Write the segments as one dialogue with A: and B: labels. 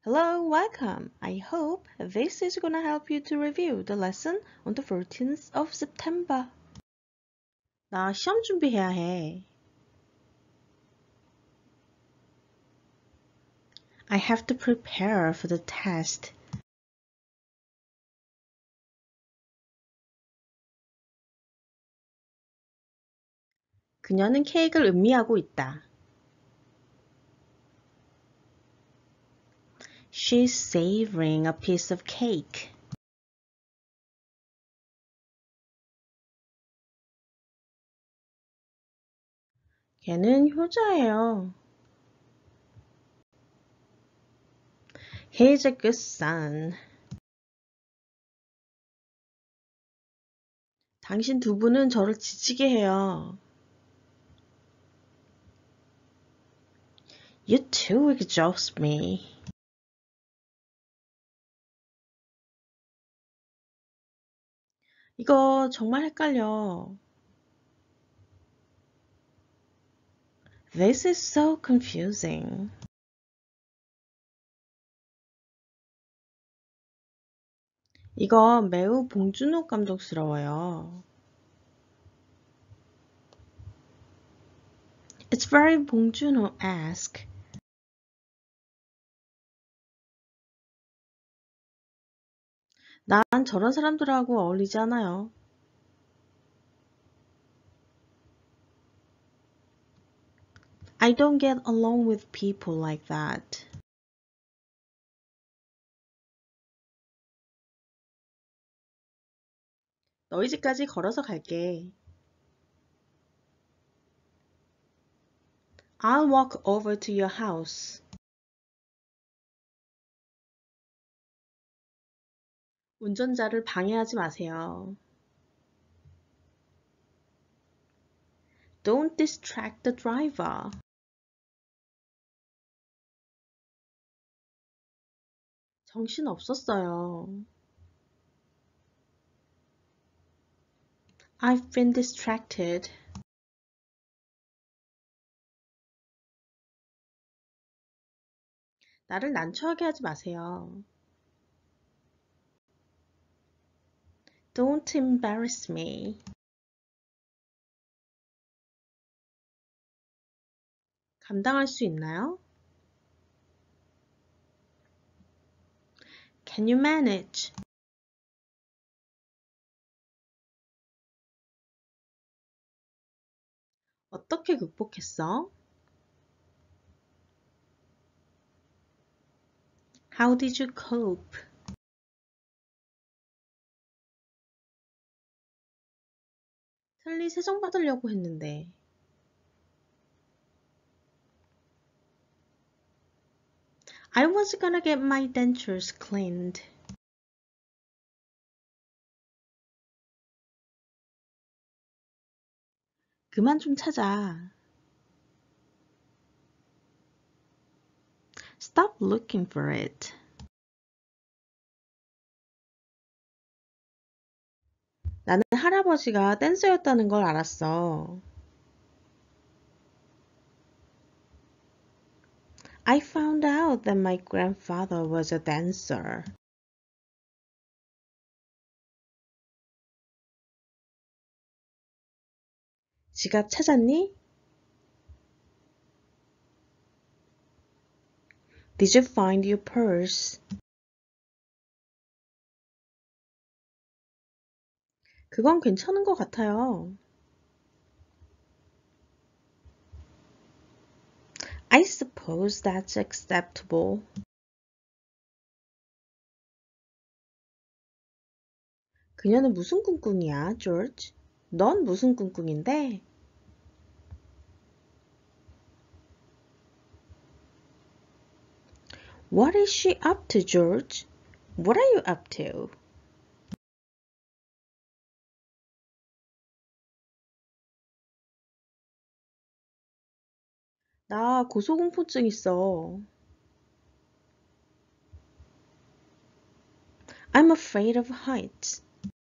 A: Hello, welcome. I hope this is gonna help you to review the lesson on the 14th of September. 나 시험 준비해야 해. I have to prepare for the test. 그녀는 케이크를 음미하고 있다. She's savoring a piece of cake. 걔는 효자예요. He's a good son. 당신 두 분은 저를 지치게 해요. You two exhaust me. 이거 정말 헷갈려. This is so confusing. 이거 매우 봉준호 감독스러워요. It's very 봉준호-esque. 난 저런 사람들하고 어울리지 않아요. I don't get along with people like that. 너희 집까지 걸어서 갈게. I'll walk over to your house. 운전자를 방해하지 마세요. Don't distract the driver. 정신 없었어요. I've been distracted. 나를 난처하게 하지 마세요. Don't embarrass me. 감당할 수 있나요? Can you manage? 어떻게 극복했어? How did you cope? 틀니 세정받으려고 했는데. I was gonna get my dentures cleaned. 그만 좀 찾아. Stop looking for it. 나는 할아버지가 댄서였다는 걸 알았어. I found out that my grandfather was a dancer. 지갑 찾았니? Did you find your purse? 그건 괜찮은 것 같아요. I suppose that's acceptable. 그녀는 무슨 꿍꿍이야, 조지? 넌 무슨 꿍꿍인데? What is she up to, George? What are you up to? 나 고소공포증 있어. I'm afraid of heights.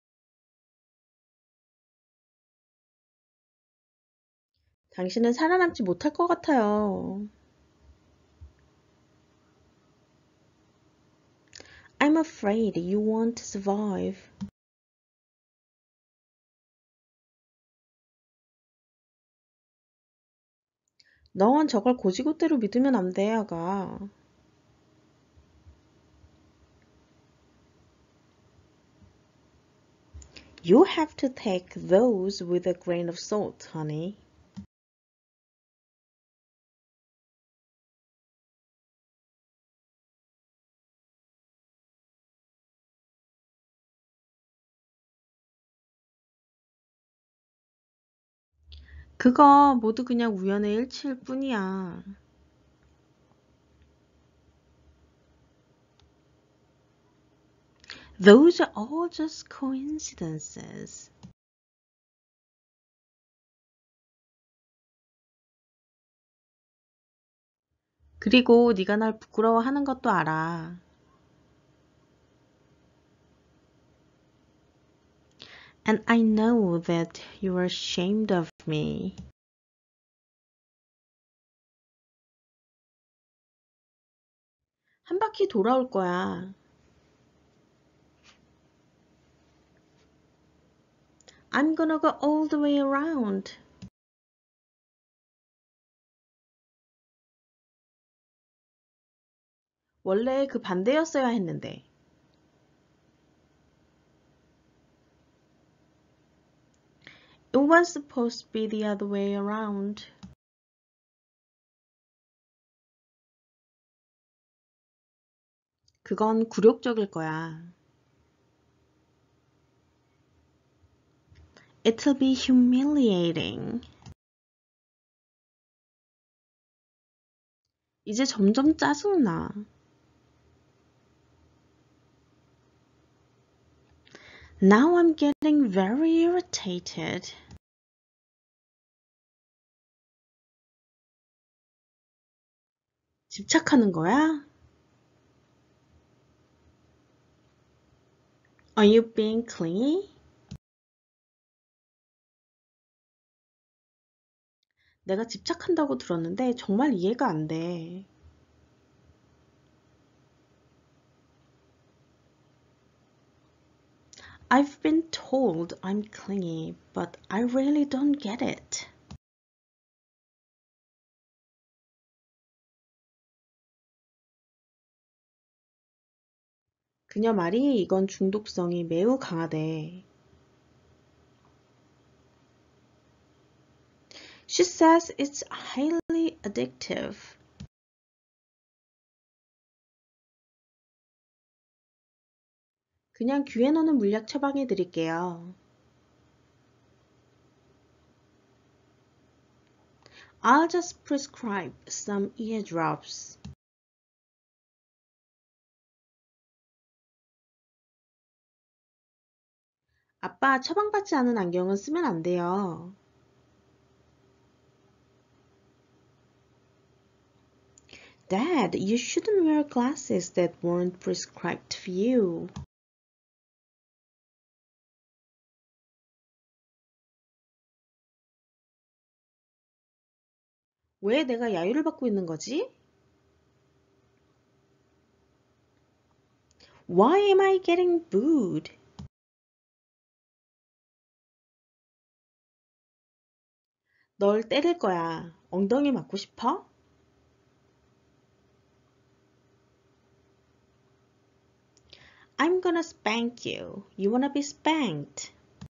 A: 당신은 살아남지 못할 것 같아요. I'm afraid you won't survive. 넌 저걸 고지고대로 믿으면 안 돼, 아가. You have to take those with a grain of salt, honey. 그거 모두 그냥 우연의 일치일 뿐이야. Those are all just coincidences. 그리고 네가 날 부끄러워하는 것도 알아. And I know that you are ashamed of me. 한 바퀴 돌아올 거야. I'm gonna go all the way around. 원래 그 반대였어야 했는데. It was supposed to be the other way around. 그건 굴욕적일 거야. It'll be humiliating. 이제 점점 짜증나. Now I'm getting very irritated. 집착하는 거야? Are you being clingy? 내가 집착한다고 들었는데 정말 이해가 안 돼. I've been told I'm clingy, but I really don't get it. 그녀 말이 이건 중독성이 매우 강하대. She says it's highly addictive. 그냥 귀에 넣는 물약 처방해 드릴게요. I'll just prescribe some ear drops. 아빠, 처방받지 않은 안경은 쓰면 안 돼요. Dad, you shouldn't wear glasses that weren't prescribed for you. 왜 내가 야유를 받고 있는 거지? Why am I getting booed? 널 때릴 거야. 엉덩이 맞고 싶어? I'm gonna spank you. You wanna be spanked?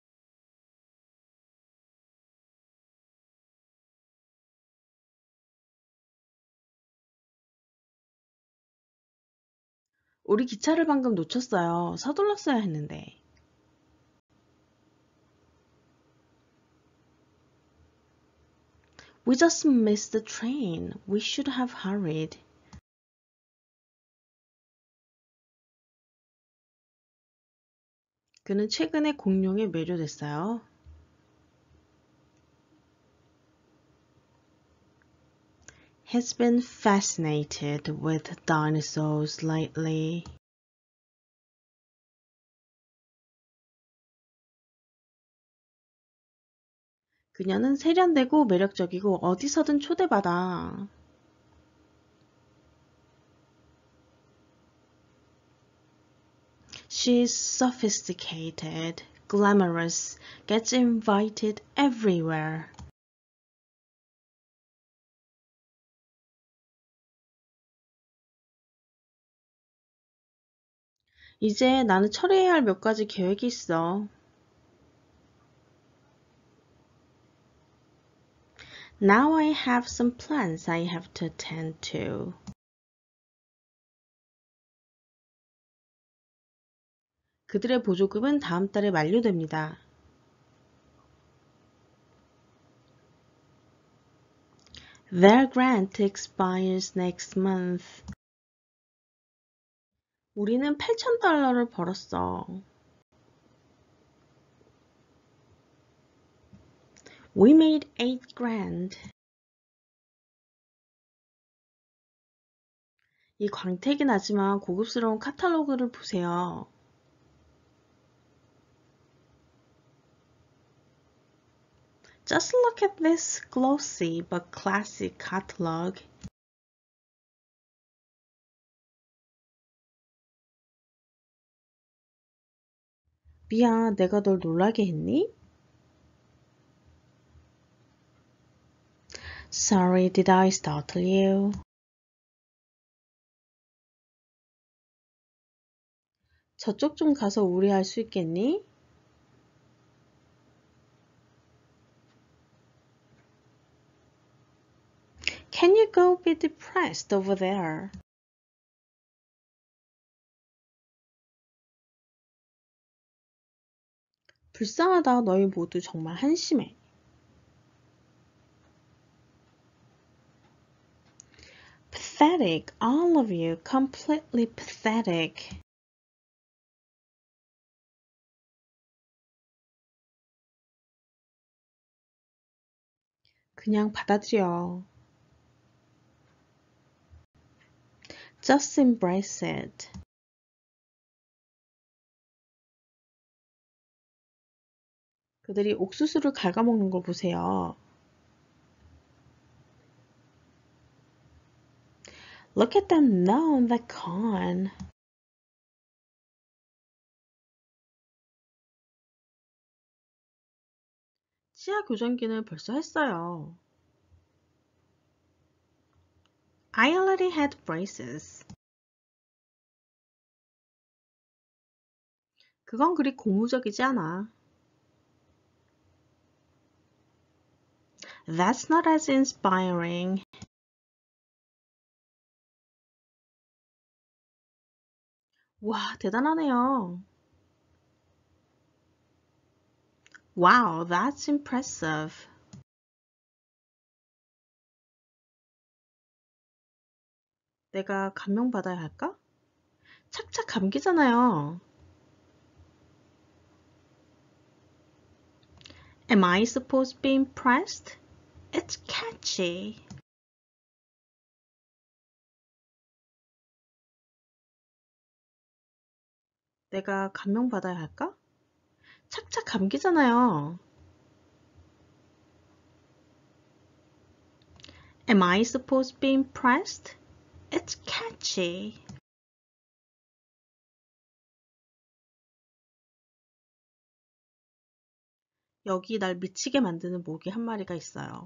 A: 우리 기차를 방금 놓쳤어요. 서둘렀어야 했는데. We just missed the train. We should have hurried. 그는 최근에 공룡에 매료됐어요. Has been fascinated with dinosaurs lately. 그녀는 세련되고 매력적이고 어디서든 초대받아. She's sophisticated, glamorous, gets invited everywhere. 이제 나는 처리해야 할 몇 가지 계획이 있어. Now I have some plans I have to attend to. 그들의 보조금은 다음 달에 만료됩니다. Their grant expires next month. 우리는 $8,000를 벌었어. We made $8,000. 이 광택이 나지만 고급스러운 카탈로그를 보세요. Just look at this glossy but classic catalog. 미안, 내가 널 놀라게 했니? Sorry, did I startle you? 저쪽 좀 가서 우려할 수 있겠니? Can you go be depressed over there? 불쌍하다. 너희 모두 정말 한심해. Pathetic. All of you. Completely pathetic. 그냥 받아들여. Just embrace it. 그들이 옥수수를 갉아먹는 걸 보세요. Look at them now on the con. 치아 교정기는 벌써 했어요. I already had braces. 그건 그리 고무적이지 않아. That's not as inspiring. 와, 대단하네요. Wow, that's impressive. 내가 감명받아야 할까? 착착 감기잖아요. Am I supposed to be impressed? It's catchy. 내가 감명받아야 할까? 착착 감기잖아요. Am I supposed to be impressed? It's catchy. 여기 날 미치게 만드는 모기 한 마리가 있어요.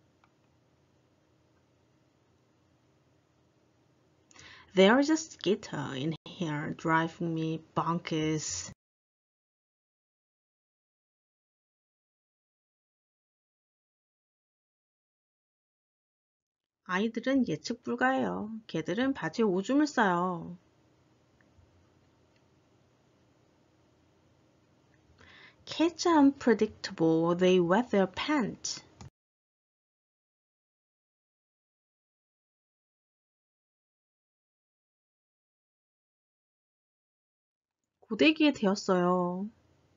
A: There's a skitter in here driving me bonkers. 아이들은 예측 불가해요. 걔들은 바지에 오줌을 싸요. Kids are unpredictable. They wet their pants. 고데기에 데었어요.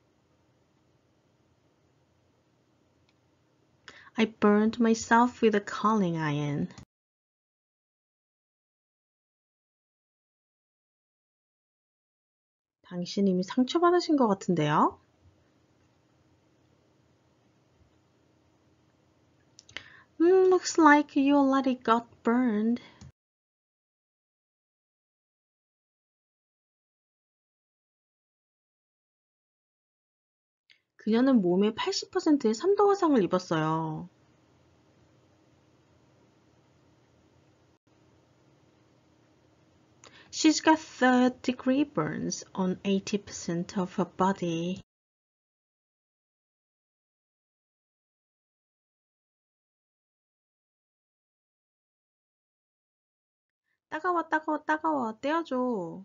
A: I burned myself with a curling iron. 당신 이미 상처받으신 것 같은데요? Looks like you already got burned. 그녀는 몸의 80%의 3도 화상을 입었어요. She's got third-degree burns on 80% of her body. 따가워, 따가워, 따가워. 떼어줘.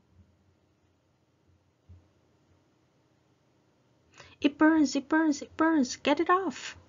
A: It burns, it burns, it burns. Get it off.